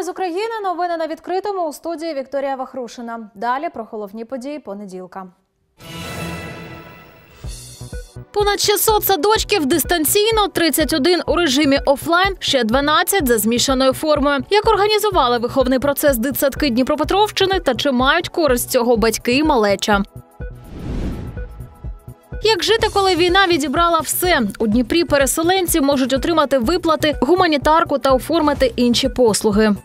з України. Новини на відкритому. У студії Вікторія Вахрушина. Далі про головні події понеділка. Понад 600 садочків дистанційно, 31 у режимі офлайн, ще 12 за змішаною формою. Як організували виховний процес дитсадки Дніпропетровщини та чи мають користь з цього батьки і малеча? Як жити, коли війна відібрала все? У Дніпрі переселенці можуть отримати виплати, гуманітарку та оформити інші послуги.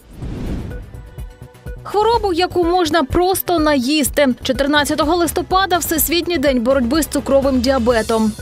Хворобу, яку можна просто наїсти. 14 листопада – Всесвітній день боротьби з цукровим діабетом.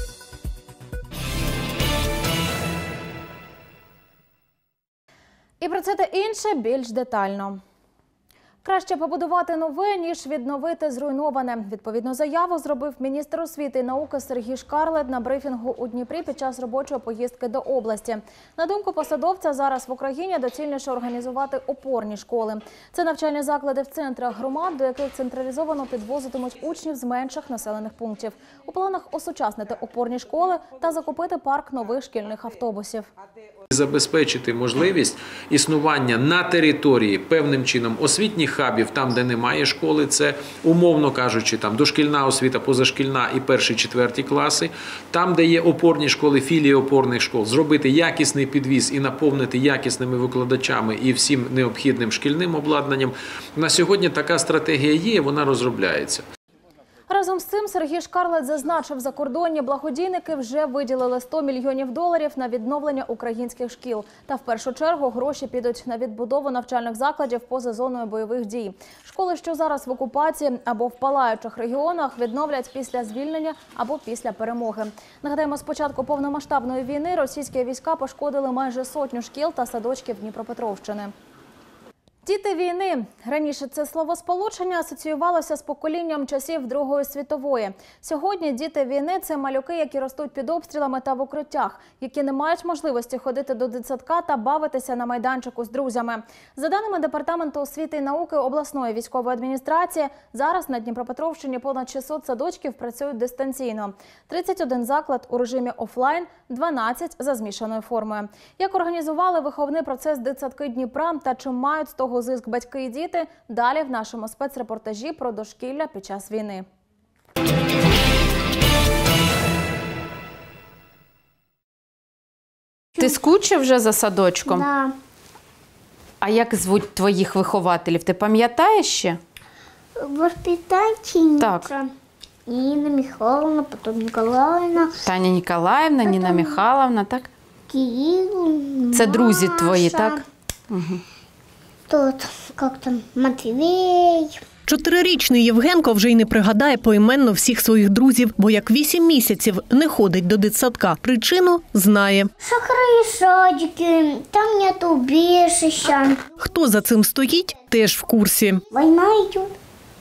І про це та інше більш детально. Краще побудувати нове, ніж відновити зруйноване. Відповідну заяву зробив міністр освіти і науки Сергій Шкарлет на брифінгу у Дніпрі під час робочої поїздки до області. На думку посадовця, зараз в Україні доцільніше організувати опорні школи. Це навчальні заклади в центрах громад, до яких централізовано підвозитимуть учнів з менших населених пунктів. У планах осучаснити опорні школи та закупити парк нових шкільних автобусів. Забезпечити можливість існування на території певним чином освітніх хабів, там, де немає школи, це, умовно кажучи, там дошкільна освіта, позашкільна і перші-четверті класи, там, де є опорні школи, філії опорних школ, зробити якісний підвіз і наповнити якісними викладачами і всім необхідним шкільним обладнанням. На сьогодні така стратегія є, вона розробляється. Разом з цим Сергій Шкарлет зазначив, закордонні благодійники вже виділили $100 мільйонів на відновлення українських шкіл. Та в першу чергу гроші підуть на відбудову навчальних закладів поза зоною бойових дій. Школи, що зараз в окупації або в палаючих регіонах, відновлять після звільнення або після перемоги. Нагадаємо, з початку повномасштабної війни російські війська пошкодили майже 100 шкіл та садочків Дніпропетровщини. Діти війни. Раніше це словосполучення асоціювалося з поколінням часів Другої світової. Сьогодні діти війни – це малюки, які ростуть під обстрілами та в укриттях, які не мають можливості ходити до дитсадка та бавитися на майданчику з друзями. За даними Департаменту освіти і науки обласної військової адміністрації, зараз на Дніпропетровщині понад 600 садочків працюють дистанційно. 31 заклад у режимі офлайн, 12 за змішаною формою. Як організували виховний процес дитсадки Дніпра та чим мають з того зиск батьки і діти, далі в нашому спецрепортажі про дошкілля під час війни. Ти скучив вже за садочком? Да. А як звуть твоїх вихователів? Ти пам'ятаєш ще? Воспитательница. Так. Нина Михайловна, потом Николаевна. Таня Ніколаївна, Ніна Михайловна, так? Кирилл, Це друзі Маша. твої, так? Тут, как там, Матвей. 4-річний Євгенко вже й не пригадає поіменно всіх своїх друзів, бо як 8 місяців не ходить до дитсадка. Причину знає. Шахры садики, там нет убежища. Хто за цим стоїть, теж в курсі. Война идет.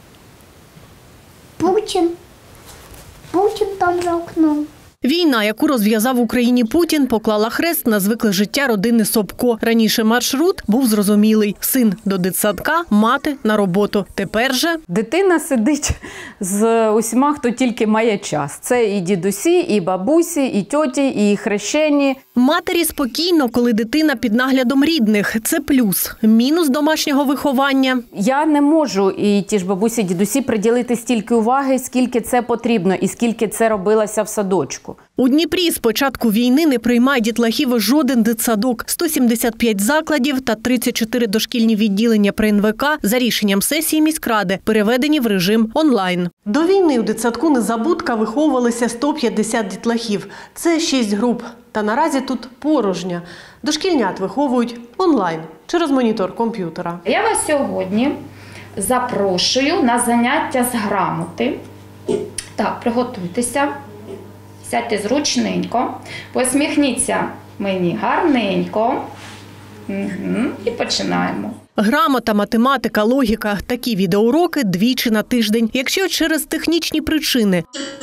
Путин там за окном. Війна, яку розв'язав в Україні Путін, поклала хрест на звикле життя родини Собко. Раніше маршрут був зрозумілий. Син до дитсадка, мати на роботу. Тепер же... Дитина сидить з усіма, хто тільки має час. Це і дідусі, і бабусі, і тьоті, і хрещені. Матері спокійно, коли дитина під наглядом рідних. Це плюс. Мінус домашнього виховання. Я не можу, і ті ж бабусі, дідусі, приділити стільки уваги, скільки це потрібно, і скільки це робилося в садочку. У Дніпрі з початку війни не приймає дітлахів жоден дитсадок. 175 закладів та 34 дошкільні відділення при НВК за рішенням сесії міськради переведені в режим онлайн. До війни у дитсадку «Незабудка» виховувалися 150 дітлахів. Це 6 груп. Та наразі тут порожня. Дошкільнят виховують онлайн через монітор комп'ютера. Я вас сьогодні запрошую на заняття з грамоти. Так, приготуйтеся. Сядьте зручненько, посміхніться мені гарненько. І починаємо. Грамота, математика, логіка – такі відеоуроки двічі на тиждень. Якщо через технічні причини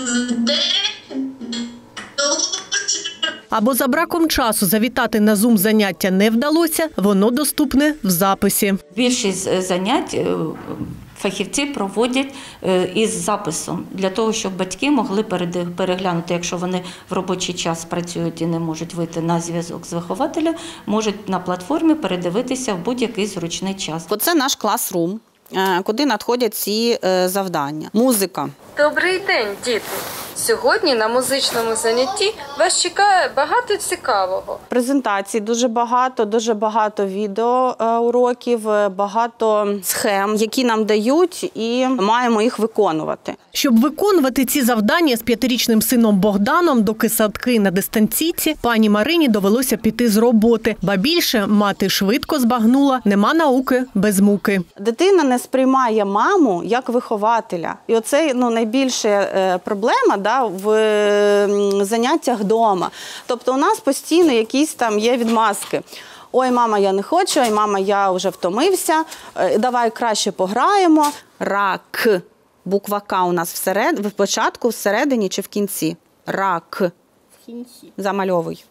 або за браком часу завітати на Zoom-заняття не вдалося, воно доступне в записі. Більшість занять фахівці проводять із записом, для того, щоб батьки могли переглянути, якщо вони в робочий час працюють і не можуть вийти на зв'язок з вихователем, можуть на платформі передивитися в будь-який зручний час. Оце наш класрум, куди надходять ці завдання. Музика. Добрий день, діти! Сьогодні на музичному занятті вас чекає багато цікавого. Презентацій дуже багато відеоуроків, багато схем, які нам дають, і маємо їх виконувати. Щоб виконувати ці завдання з 5-річним сином Богданом, доки садки на дистанційці, пані Марині довелося піти з роботи. Ба більше, мати швидко збагнула, нема науки без муки. Дитина не сприймає маму як вихователя. І оце найбільша проблема в заняттях вдома. Тобто у нас постійно якісь там є відмазки. Ой, мама, я не хочу, ой, мама, я вже втомився, давай краще пограємо. Рак. Буква К у нас в початку, всередині чи в кінці? Рак. В кінці. Замальовуй.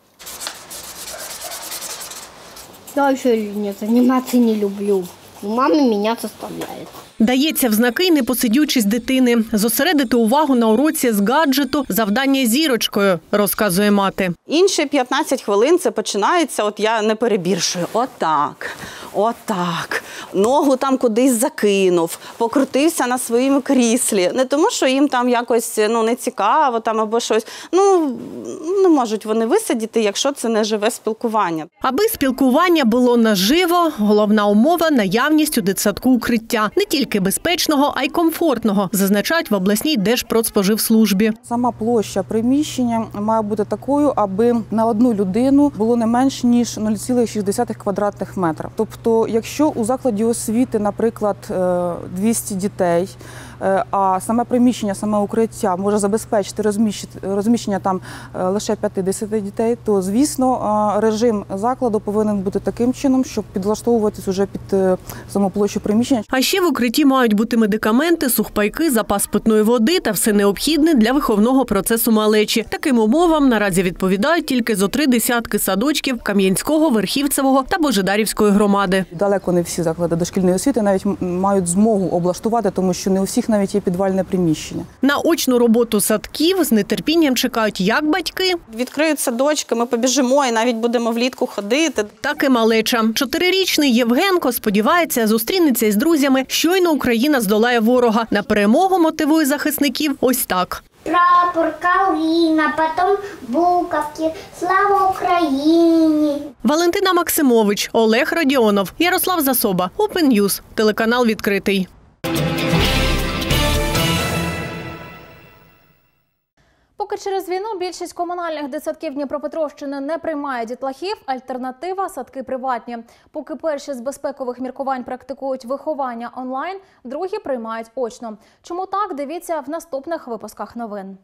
Дальше не заниматься не люблю. Мама меня заставляет. Дається в знаки непосидючість дитини. Зосередити увагу на уроці з гаджету – завдання зірочкою, розказує мати. Інші 15 хвилин це починається, от я не перебільшую, отак. Ногу там кудись закинув, покрутився на своєму кріслі. Не тому, що їм там якось не цікаво там, або щось. Не можуть вони висидіти, якщо це не живе спілкування. Аби спілкування було наживо, головна умова – наявність у дитсадку укриття. Не тільки безпечного, а й комфортного, зазначають в обласній Держпродспоживслужбі. Сама площа приміщення має бути такою, аби на одну людину було не менш ніж 0,6 квадратних метрів. Тобто, якщо у закладі освіти, наприклад, 200 дітей, а саме приміщення, саме укриття може забезпечити розміщення там лише 50 дітей, то, звісно, режим закладу повинен бути таким чином, щоб підлаштовуватись уже під саму площу приміщення. А ще в укритті мають бути медикаменти, сухпайки, запас питної води та все необхідне для виховного процесу малечі. Таким умовам наразі відповідають тільки зо 3 десятки садочків Кам'янського, Верхівцевого та Божедарівської громади. Далеко не всі заклади дошкільної освіти навіть мають змогу облаштувати, тому що не у всіх навіть є підвальне приміщення. На очну роботу садків з нетерпінням чекають як батьки. Відкриють садочки, ми побіжимо і навіть будемо влітку ходити. Так і малеча. 4-річний Євгенко сподівається, зустрінеться із друзями, щойно Україна здолає ворога. На перемогу мотивує захисників ось так. Прапор, калина, потом буковки. Слава Україні! Валентина Максимович, Олег Радіонов, Ярослав Засоба, Open News, телеканал «Відкритий». Поки через війну більшість комунальних дитсадків Дніпропетровщини не приймає дітлахів, альтернатива – садки приватні. Поки перші з безпекових міркувань практикують виховання онлайн, другі приймають очно. Чому так, дивіться в наступних випусках новин.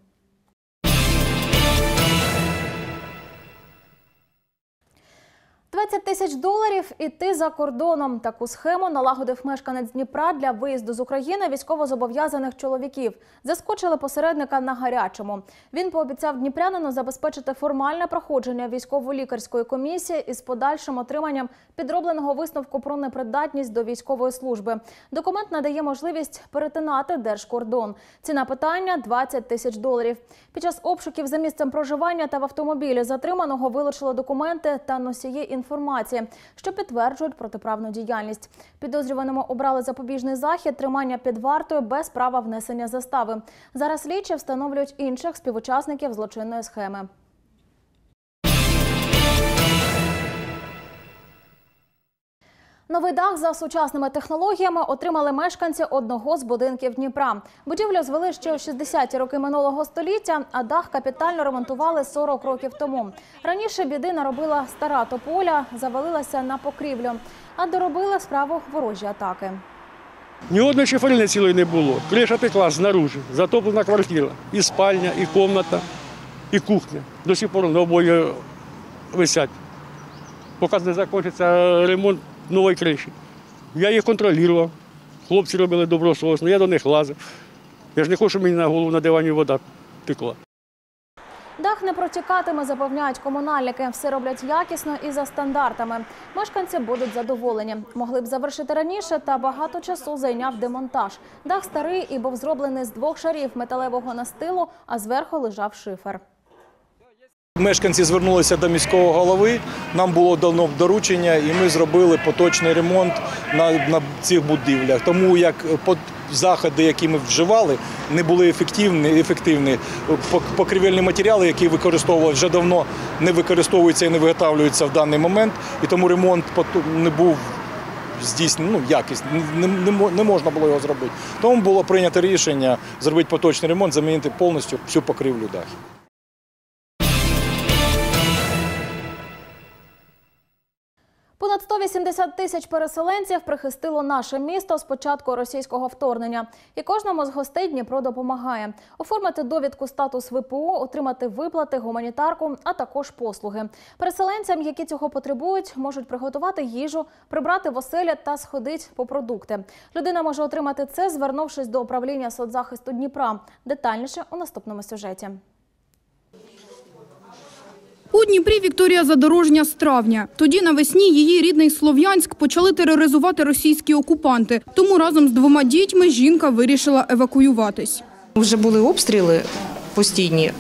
$20 тисяч і ти за кордоном. Таку схему налагодив мешканець Дніпра для виїзду з України військовозобов'язаних чоловіків. Заскочили посередника на гарячому. Він пообіцяв дніпрянину забезпечити формальне проходження військово-лікарської комісії із подальшим отриманням підробленого висновку про непридатність до військової служби. Документ надає можливість перетинати держкордон. Ціна питання – $20 тисяч. Під час обшуків за місцем проживання та в автомобілі затриманого вилучили документи та носії інформації, що підтверджують протиправну діяльність. Підозрюваному обрали запобіжний захід – тримання під вартою без права внесення застави. Зараз слідчі встановлюють інших співучасників злочинної схеми. Новий дах за сучасними технологіями отримали мешканці одного з будинків Дніпра. Будівлю звели ще у 60-ті роки минулого століття, а дах капітально ремонтували 40 років тому. Раніше біди наробила стара тополя, завалилася на покрівлю, а доробили справу ворожі атаки. Ні одної шиферини цілої не було. Криша текла знаружи, затоплена квартира. І спальня, і кімната, і кухня. До сих пор на обоє висять. Поки не закінчиться ремонт нової криші. Я їх контролював. Хлопці робили добросовісно, я до них лазив. Я ж не хочу, щоб мені на голову на дивані вода текла. Дах не протікатиме, запевняють комунальники. Все роблять якісно і за стандартами. Мешканці будуть задоволені. Могли б завершити раніше, та багато часу зайняв демонтаж. Дах старий і був зроблений з 2 шарів металевого настилу, а зверху лежав шифер. Мешканці звернулися до міського голови, нам було дано доручення і ми зробили поточний ремонт на цих будівлях. Тому як заходи, які ми вживали, не були ефективні. Покрівельні матеріали, які використовували, вже давно не використовуються і не виготовлюються в даний момент. І тому ремонт не був здійснений, якісний, не можна було його зробити. Тому було прийнято рішення зробити поточний ремонт, замінити повністю всю покрівлю дахів. Понад 180 тисяч переселенців прихистило наше місто з початку російського вторгнення. І кожному з гостей Дніпро допомагає. Оформити довідку статус ВПО, отримати виплати, гуманітарку, а також послуги. Переселенцям, які цього потребують, можуть приготувати їжу, прибрати в оселі та сходити по продукти. Людина може отримати це, звернувшись до управління соцзахисту Дніпра. Детальніше у наступному сюжеті. У Дніпрі Вікторія Задорожня з травня. Тоді навесні її рідний Слов'янськ почали тероризувати російські окупанти. Тому разом з 2 дітьми жінка вирішила евакуюватись. Вже були обстріли постійні,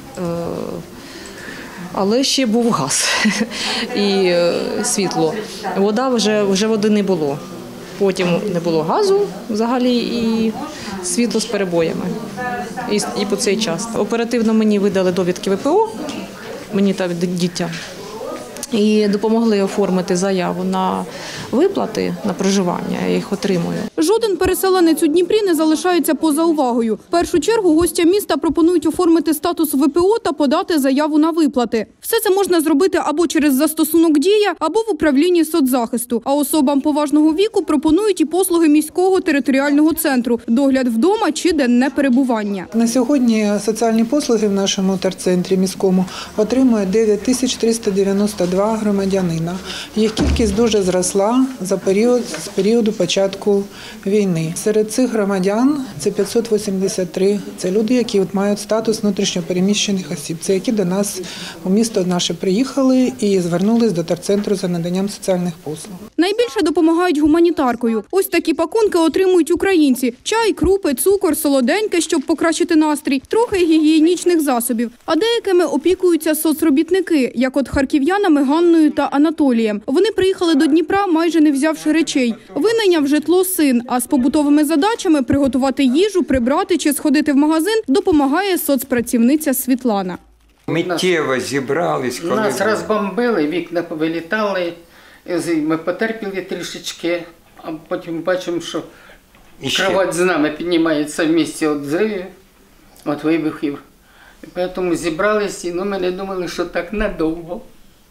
але ще був газ і світло. Вода вже води не було. Потім не було газу взагалі і світло з перебоями. І по цей час. Оперативно мені видали довідки ВПО. Мені та дітям, і допомогли оформити заяву на виплати, на проживання, я їх отримую. Жоден переселенець у Дніпрі не залишається поза увагою. В першу чергу гостя міста пропонують оформити статус ВПО та подати заяву на виплати. Все це можна зробити або через застосунок «Дія», або в управлінні соцзахисту. А особам поважного віку пропонують і послуги міського територіального центру – догляд вдома чи денне перебування. На сьогодні соціальні послуги в нашому терцентрі міському отримує 9392 громадянина. Їх кількість дуже зросла з періоду початку війни. Серед цих громадян це 583. Це люди, які мають статус внутрішньопереміщених осіб. Це які до нас у місто наше приїхали і звернулись до терцентру за наданням соціальних послуг. Найбільше допомагають гуманітаркою. Ось такі пакунки отримують українці. Чай, крупи, цукор, солоденьке, щоб покращити настрій, трохи гігієнічних засобів. А деякими опікуються соцробітники, як от харків'янами Ганною та Анатолієм. Вони приїхали до Дніпра, майже не взявши речей. Винайняв житло син, а з побутовими задачами – приготувати їжу, прибрати чи сходити в магазин – допомагає соцпрацівниця Світлана. Миттєво зібрались. Нас розбомбили, вікна вилітали, ми потерпіли трішечки, а потім бачимо, що кровать з нами піднімається в місці від взривів, від вибухів. І тому зібралися, але ми не думали, що так надовго.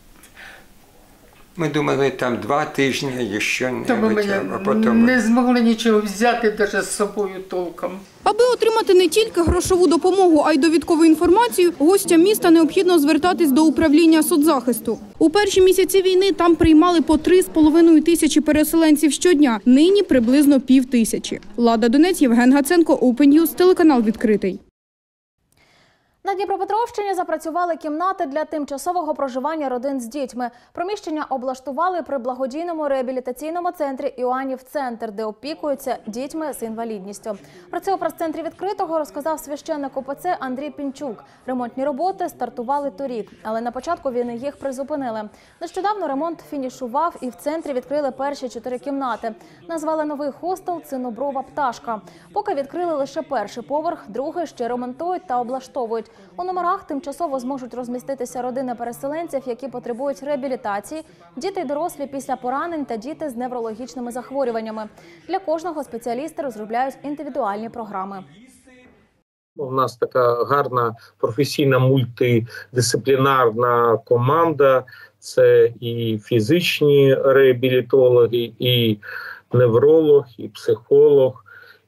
Ми думали, там 2 тижні, ще а потім не змогли нічого взяти навіть з собою толком. Аби отримати не тільки грошову допомогу, а й довідкову інформацію, гостям міста необхідно звертатись до управління соцзахисту. У перші місяці війни там приймали по 3,5 тисячі переселенців щодня, нині приблизно 5000. Лада Донець, Євген Гаценко, Open News, телеканал «Відкритий». На Дніпропетровщині запрацювали кімнати для тимчасового проживання родин з дітьми. Приміщення облаштували при благодійному реабілітаційному центрі «Іоаннів-центр», де опікуються дітьми з інвалідністю. Про це у прес-центрі «Відкритого» розказав священник УПЦ Андрій Пінчук. Ремонтні роботи стартували торік, але на початку війни їх призупинили. Нещодавно ремонт фінішував і в центрі відкрили перші 4 кімнати. Назвали новий хостел «Циноброва пташка». Поки відкрили лише перший поверх, другий ще ремонтують та облаштовують. У номерах тимчасово зможуть розміститися родини переселенців, які потребують реабілітації, діти й дорослі після поранень та діти з неврологічними захворюваннями. Для кожного спеціалісти розробляють індивідуальні програми. У нас така гарна професійна мультидисциплінарна команда. Це і фізичні реабілітологи, і невролог, і психолог,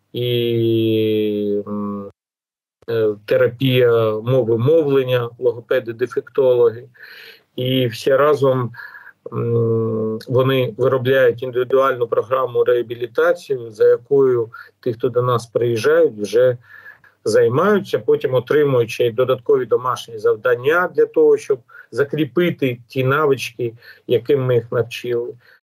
і терапія мови мовлення, логопеди-дефектологи. І всі разом вони виробляють індивідуальну програму реабілітації, за якою ті, хто до нас приїжджають, вже займаються, потім отримують ще й додаткові домашні завдання для того, щоб закріпити ті навички, яким ми їх навчили.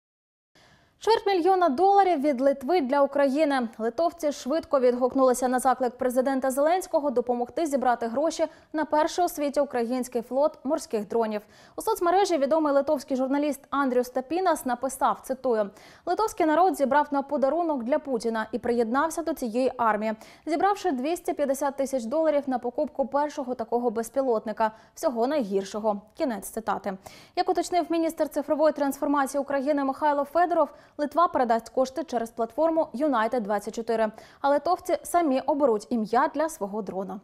$250 000 від Литви для України. Литовці швидко відгукнулися на заклик президента Зеленського допомогти зібрати гроші на перший у світі український флот морських дронів. У соцмережі відомий литовський журналіст Андріус Тапінас написав, цитую, «Литовський народ зібрав на подарунок для Путіна і приєднався до цієї армії, зібравши $250 000 на покупку першого такого безпілотника, всього найгіршого». Кінець цитати. Як уточнив міністр цифрової трансформації України Михайло Федоров, Литва передасть кошти через платформу United24, а литовці самі оберуть ім'я для свого дрона.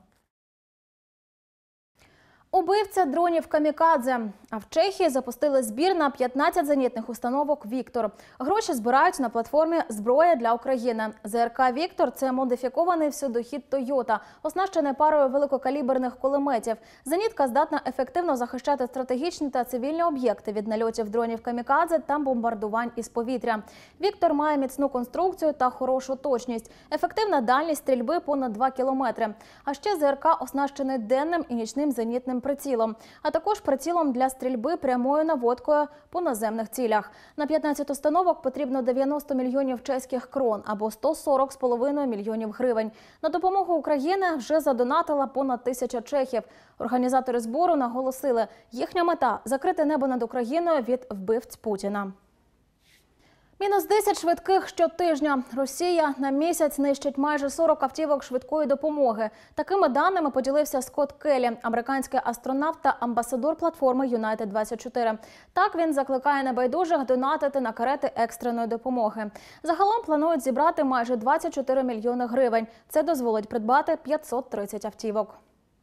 Убивця дронів камікадзе. А в Чехії запустили збір на 15 зенітних установок «Віктор». Гроші збирають на платформі «Зброя для України». ЗРК «Віктор» – це модифікований всюдохід «Тойота», оснащений парою великокаліберних кулеметів. Зенітка здатна ефективно захищати стратегічні та цивільні об'єкти від нальотів дронів камікадзе та бомбардувань із повітря. «Віктор» має міцну конструкцію та хорошу точність. Ефективна дальність стрільби понад 2 кілометри. А ще ЗРК оснащений денним і нічним зенітним прицілом, а також прицілом для стрільби прямою наводкою по наземних цілях. На 15 установок потрібно 90 мільйонів чеських крон або 140,5 мільйонів гривень. На допомогу Україні вже задонатила понад 1000 чехів. Організатори збору наголосили, їхня мета – закрити небо над Україною від вбивць Путіна. Мінус 10 швидких щотижня. Росія на місяць нищить майже 40 автівок швидкої допомоги. Такими даними поділився Скотт Келлі, американський астронавт та амбасадор платформи United24. Так він закликає небайдужих донатити на карети екстреної допомоги. Загалом планують зібрати майже 24 мільйони гривень. Це дозволить придбати 530 автівок.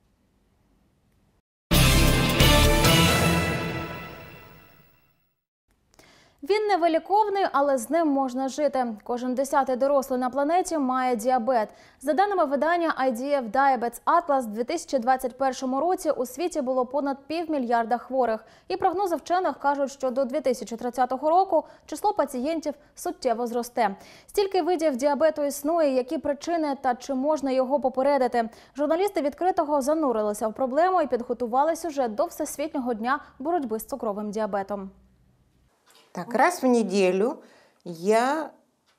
Він невиліковний, але з ним можна жити. Кожен 10-й дорослий на планеті має діабет. За даними видання IDF Diabetes Atlas, в 2021 році у світі було понад 500 мільйона хворих. І прогнози вчених кажуть, що до 2030 року число пацієнтів суттєво зросте. Стільки видів діабету існує, які причини та чи можна його попередити. Журналісти «Відкритого» занурилися в проблему і підготували сюжет до Всесвітнього дня боротьби з цукровим діабетом. Так, раз в неделю я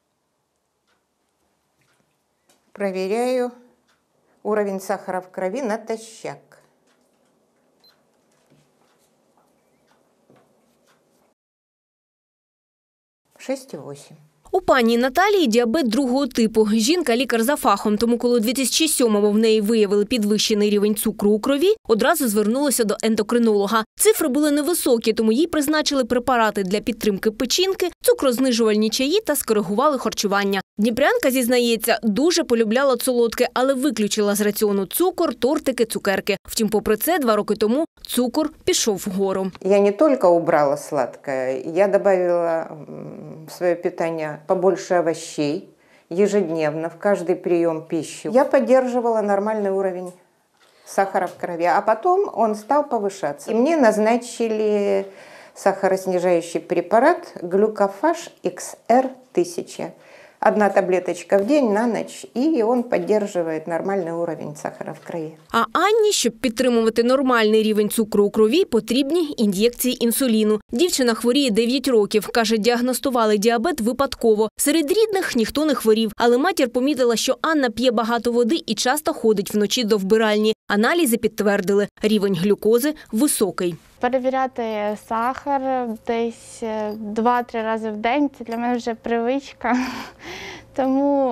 проверяю уровень сахара в крови натощак. 6,8. У пані Наталії діабет другого типу. Жінка – лікар за фахом, тому коли у 2007-му в неї виявили підвищений рівень цукру у крові, одразу звернулася до ендокринолога. Цифри були невисокі, тому їй призначили препарати для підтримки печінки, цукрознижувальні чаї та скоригували харчування. Дніпрянка, зізнається, дуже полюбляла солодке, але виключила з раціону цукор, тортики, цукерки. Втім, попри це, 2 роки тому цукор пішов вгору. Я не тільки убрала сладкое, я добавила в своє питання побольше овощей ежедневно в каждый прием пищи. Я поддерживала нормальный уровень сахара в крови, а потом он стал повышаться. И мне назначили сахароснижающий препарат Глюкофаж XR1000. 1 таблеточка в день на ночь, і він підтримує нормальний рівень сахара в крові. А Анні, щоб підтримувати нормальний рівень цукру у крові, потрібні ін'єкції інсуліну. Дівчина хворіє 9 років. Каже, діагностували діабет випадково. Серед рідних ніхто не хворів. Але матір помітила, що Анна п'є багато води і часто ходить вночі до вбиральні. Аналізи підтвердили – рівень глюкози високий. Перевіряти сахар десь 2-3 рази в день – це для мене вже привичка. Тому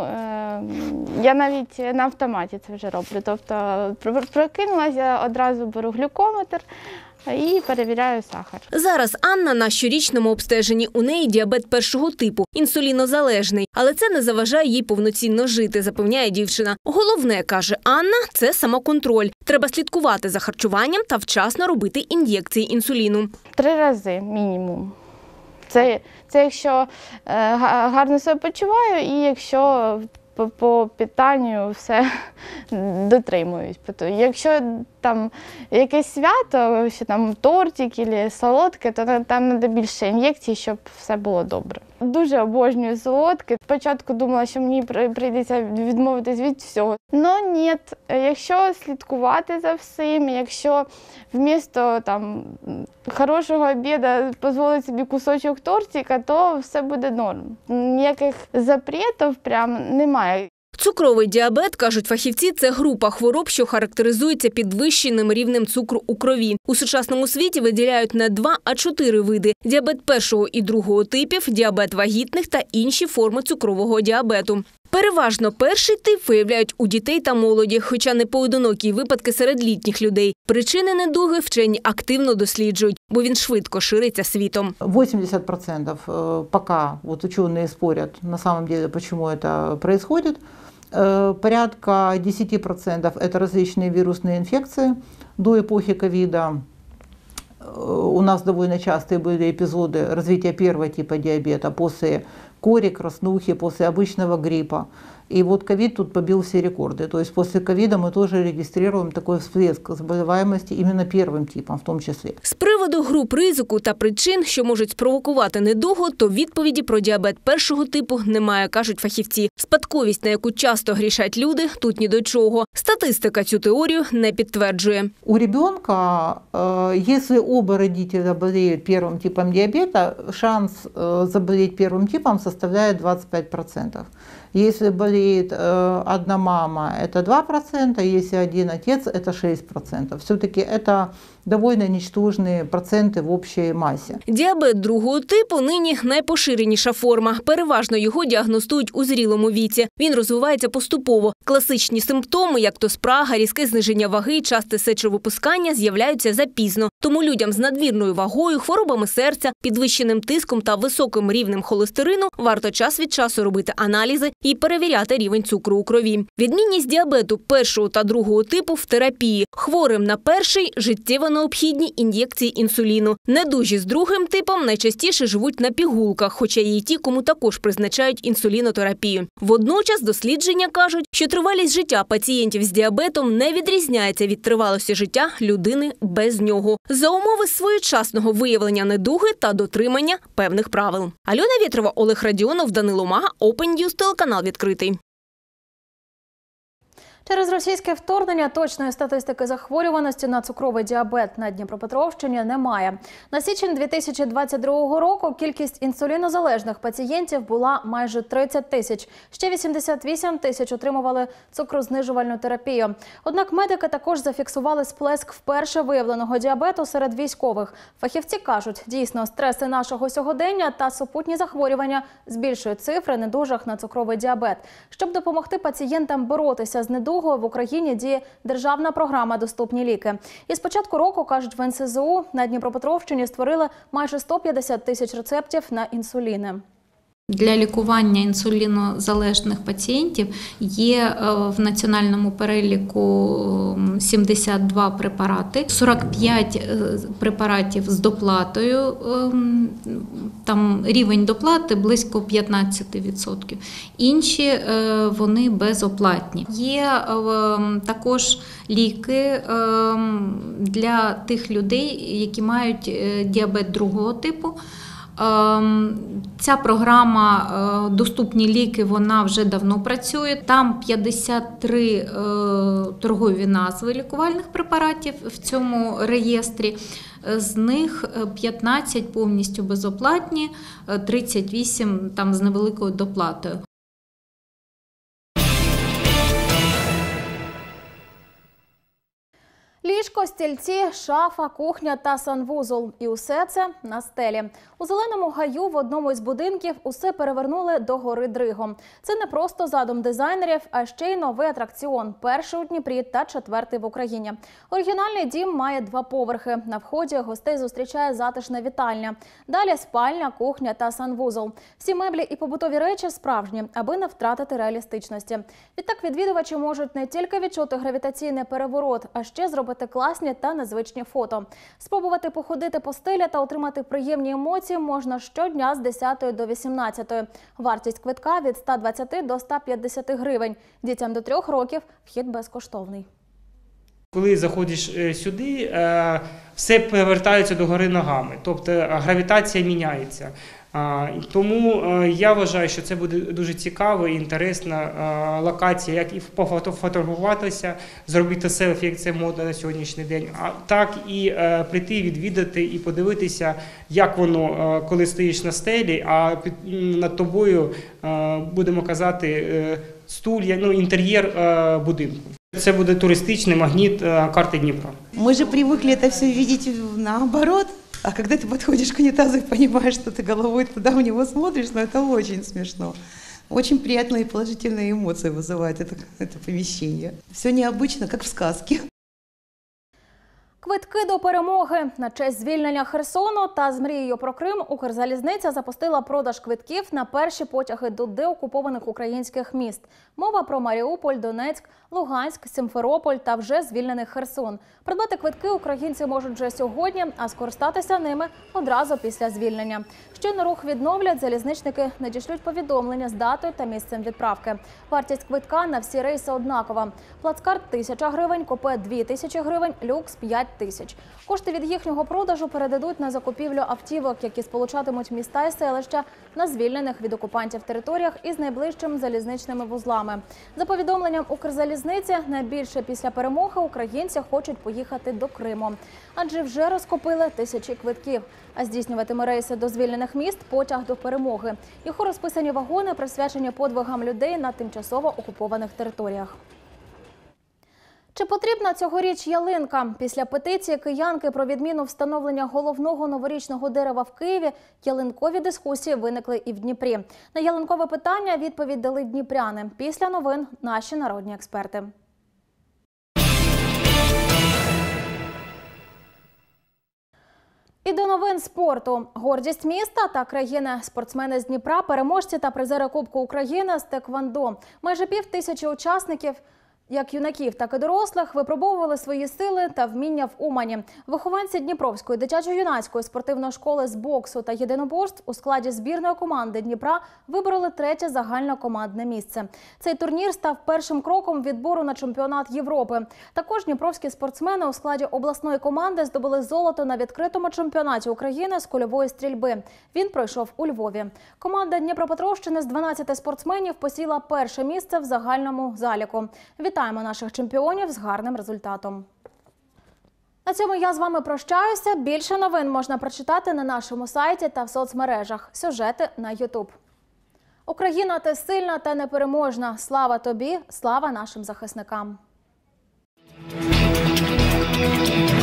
я навіть на автоматі це вже роблю. Тобто прокинулася, одразу беру глюкометр і перевіряю сахар. Зараз Анна на щорічному обстеженні. У неї діабет 1-го типу, інсулінозалежний. Але це не заважає їй повноцінно жити, запевняє дівчина. Головне, каже Анна, це самоконтроль. Треба слідкувати за харчуванням та вчасно робити ін'єкції інсуліну. 3 рази мінімум. Це якщо гарно себе почуваю і якщо по питанню все дотримуюсь. Якщо там якесь свято, що там тортик або солодке, то там треба більше ін'єкцій, щоб все було добре. Дуже обожнюю солодке. Спочатку думала, що мені прийдеться відмовитись від всього. Ну ні, якщо слідкувати за всім, якщо вмісто там хорошого обіду дозволити собі кусочок тортика, то все буде норм. Ніяких запретів прям немає. Цукровий діабет, кажуть фахівці, це група хвороб, що характеризується підвищеним рівнем цукру у крові. У сучасному світі виділяють не 2, а 4 види – діабет першого і другого типів, діабет вагітних та інші форми цукрового діабету. Переважно перший тип виявляють у дітей та молоді, хоча непоодинокі випадки серед літніх людей. Причини недуги вчені активно досліджують, бо він швидко шириться світом. 80% пока вот ученые спорят на самом деле, почему это происходит. Порядка 10% это различные вирусные инфекции. До эпохи ковида у нас довольно частые были эпизоды развития первого типа диабета после кори, краснухи, после обычного гриппа. И вот ковид тут побил все рекорды. То есть после ковида мы тоже регистрируем такой всплеск заболеваемости именно первым типом в том числе. З приводу груп ризику та причин, що можуть спровокувати недугу, то відповіді про діабет першого типу немає, кажуть фахівці. Спадковість, на яку часто грішать люди, тут ні до чого. Статистика цю теорію не підтверджує. У ребенка, если оба родителя болеют первым типом диабета, шанс заболеть первым типом составляет 25%. Если болеет одна мама, это 2%, если один отец, это 6%. Все-таки это довольно ничтожные проценты в общей массе. Діабет другого типу нині найпоширеніша форма. Переважно його діагностують у зрілому віці. Він розвивається поступово. Класичні симптоми, як то спрага, різке зниження ваги, часте сечовипускання, з'являються запізно. Тому людям з надмірною вагою, хворобами серця, підвищеним тиском та високим рівнем холестерину варто час від часу робити аналізи і перевіряти рівень цукру у крові. Відмінність діабету першого та другого типу в терапії. Хворим на перший життєво необхідні ін'єкції інсуліну. Недужі з другим типом найчастіше живуть на пігулках, хоча є й ті, кому також призначають інсулінотерапію. Водночас дослідження кажуть, що тривалість життя пацієнтів з діабетом не відрізняється від тривалості життя людини без нього. За умови своєчасного виявлення недуги та дотримання певних правил. Альона Вєтрова, Олег Радіонов, Данило Мага, Open News, телеканал «Відкритий». Через російське вторгнення точної статистики захворюваності на цукровий діабет на Дніпропетровщині немає. На січень 2022 року кількість інсулінозалежних пацієнтів була майже 30 тисяч. Ще 88 тисяч отримували цукрознижувальну терапію. Однак медики також зафіксували сплеск вперше виявленого діабету серед військових. Фахівці кажуть, дійсно, стреси нашого сьогодення та супутні захворювання збільшують цифри недужих на цукровий діабет. Щоб допомогти пацієнтам боротися з недугою, в Україні діє державна програма «Доступні ліки». І з початку року, кажуть в НСЗУ, на Дніпропетровщині створили майже 150 тисяч рецептів на інсуліни. Для лікування інсулінозалежних пацієнтів є в національному переліку 72 препарати, 45 препаратів з доплатою, там рівень доплати близько 15%. Інші вони безоплатні. Є також ліки для тих людей, які мають діабет другого типу. Ця програма «Доступні ліки», вона вже давно працює. Там 53 торгові назви лікувальних препаратів в цьому реєстрі. З них 15 повністю безоплатні, 38 там з невеликою доплатою. Ліжко, стільці, шафа, кухня та санвузол. І усе це на стелі. У Зеленому гаю в одному із будинків усе перевернули до гори Дригом. Це не просто задум дизайнерів, а ще й новий атракціон. Перший у Дніпрі та четвертий в Україні. Оригінальний дім має 2 поверхи. На вході гостей зустрічає затишна вітальня. Далі спальня, кухня та санвузол. Всі меблі і побутові речі справжні, аби не втратити реалістичності. Відтак відвідувачі можуть не тільки відчути гравітаційний переворот, а ще зробити класні та незвичні фото. Спробувати походити по стелі та отримати приємні емоції можна щодня з 10 до 18. Вартість квитка від 120 до 150 гривень. Дітям до 3 років вхід безкоштовний. Коли заходиш сюди, все повертається догори ногами, тобто гравітація міняється. Тому я вважаю, що це буде дуже цікава і інтересна локація, як і пофотографуватися, зробити селфі, як це модно на сьогоднішній день, а так і прийти, відвідати і подивитися, як воно, коли стоїш на стелі, а над тобою, будемо казати, стулья, інтер'єр будинку. Це буде туристичний магніт карти Дніпра. Ми ж привикли це все бачити наоборот. А когда ты подходишь к унитазу и понимаешь, что ты головой туда в него смотришь, это очень смешно. Очень приятные и положительные эмоции вызывает это помещение. Все необычно, как в сказке. Квитки до перемоги. На честь звільнення Херсону та з мрією про Крим Укрзалізниця запустила продаж квитків на перші потяги до деокупованих українських міст. Мова про Маріуполь, Донецьк, Луганськ, Сімферополь та вже звільнений Херсон. Придбати квитки українці можуть вже сьогодні, а скористатися ними одразу після звільнення. Щойно рух відновлять, залізничники надішлють повідомлення з датою та місцем відправки. Вартість квитка на всі рейси однакова. Плацкарт – 1000 гривень, купе – 2000 гривень, люкс – 5000. Кошти від їхнього продажу передадуть на закупівлю автівок, які сполучатимуть міста і селища на звільнених від окупантів територіях із найближчими залізничними вузлами. За повідомленням Укрзалізниці, найбільше після перемоги українці хочуть поїхати до Криму. Адже вже розкупили тисячі квитків. А здійснюватиме рейси до звільнених міст потяг до перемоги. Його розписані вагони присвячені подвигам людей на тимчасово окупованих територіях. Чи потрібна цьогоріч ялинка? Після петиції киянки про відміну встановлення головного новорічного дерева в Києві ялинкові дискусії виникли і в Дніпрі. На ялинкове питання відповідь дали дніпряни. Після новин – наші народні експерти. І до новин спорту. Гордість міста та країни. Спортсмени з Дніпра, переможці та призери Кубку України з теквондо. Майже 5000 учасників, як юнаків, так і дорослих, випробовували свої сили та вміння в Умані. Вихованці Дніпровської дитячо-юнацької спортивної школи з боксу та єдиноборств у складі збірної команди Дніпра вибороли 3-є загальнокомандне місце. Цей турнір став першим кроком відбору на чемпіонат Європи. Також дніпровські спортсмени у складі обласної команди здобули золото на відкритому чемпіонаті України з кульової стрільби. Він пройшов у Львові. Команда Дніпропетровщини з 12 спортсменів посіла перше місце в загальному заліку. Вітаємо наших чемпіонів з гарним результатом. На цьому я з вами прощаюся. Більше новин можна прочитати на нашому сайті та в соцмережах. Сюжети на YouTube. Україна, ти сильна та непереможна. Слава тобі, слава нашим захисникам.